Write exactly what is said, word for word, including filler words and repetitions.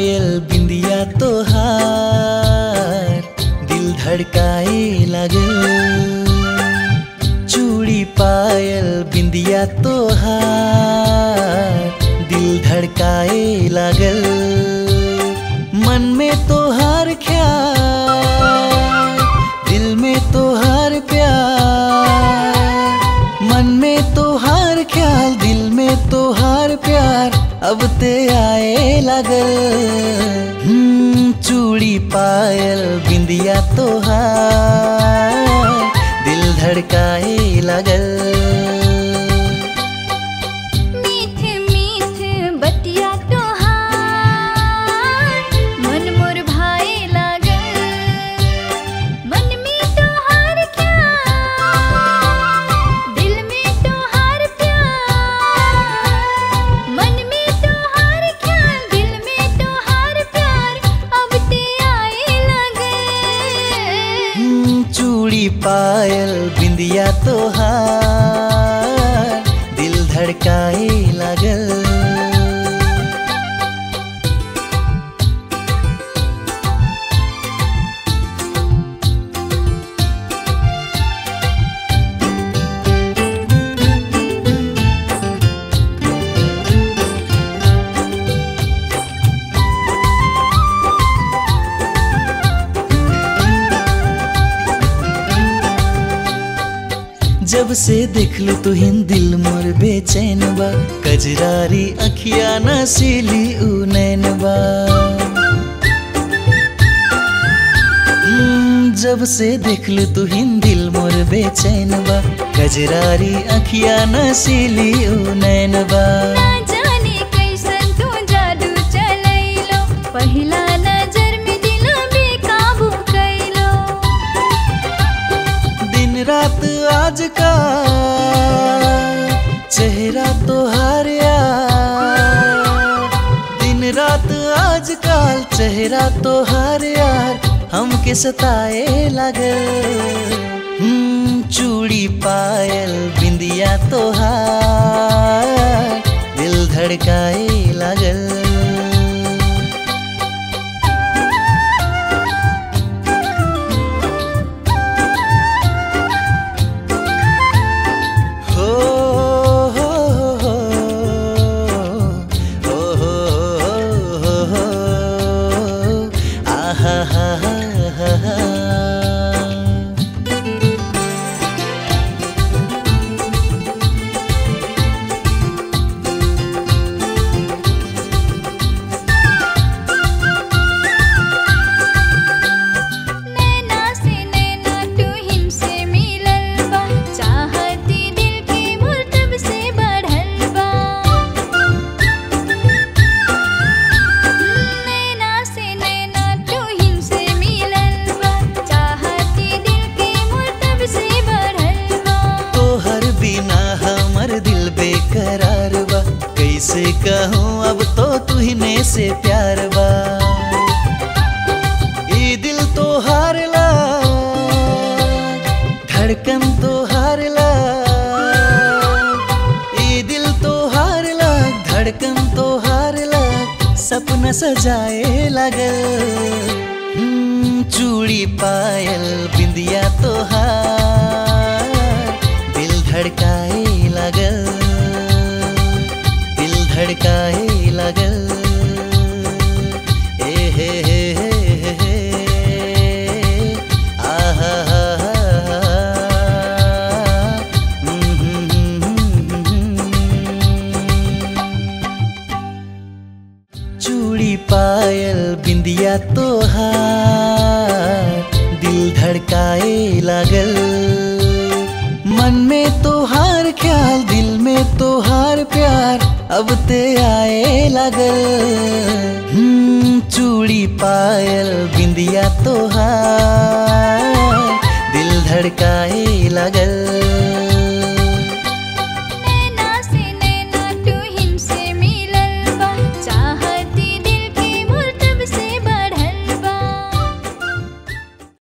पायल बिंदिया तोहार दिल धड़काए लागल। चूड़ी पायल बिंदिया तोहार दिल धड़काए लागल। मन में तोहार ख्याल दिल में तोहार प्यार, मन में तोहार ख्याल दिल में तोहार प्यार अब ते आए लागल। हम्म चूड़ी पायल बिंदिया तोहार दिल धड़काए लागल। पायल बिंदिया तोहार दिल धड़काए लागल। जब से देखलू तुहिन दिल मोर बेचैन बा, कजरारी अखिया नसीली उ नैन बा। जब से देखलू तुहिन दिल मोर बेचैन बा, कजरारी अखिया नसीली उ नैन बा। ना जाने कैसन तू जादू चलैलो, पहिला नजर में दिल बेकाबू कैलो। दिन रात आज का चेहरा तोहार यार, दिन रात आजकल चेहरा तोहार यार हमके सताए लागल। हम्म चूड़ी पायल बिंदिया तोहार दिल धड़काए लागल। करार बा कैसे कहूँ अब तो तुहने से प्यार बा। ये दिल तो हारला धड़कन तो हारला, ये दिल तो हारला धड़कन तो हारला सपना सजाए लागल। चूड़ी पायल बिंदिया तोहार दिल धड़काए लागल, धड़काए लागल। ए हे हे हे हे आहा हा चूड़ी पायल बिंदिया तोहार दिल धड़काए लागल। मन में तोहार ख्याल दिल में तोहार प्यार अब ते आए लागल। हम्म चूड़ी पायल बिंदिया तोहार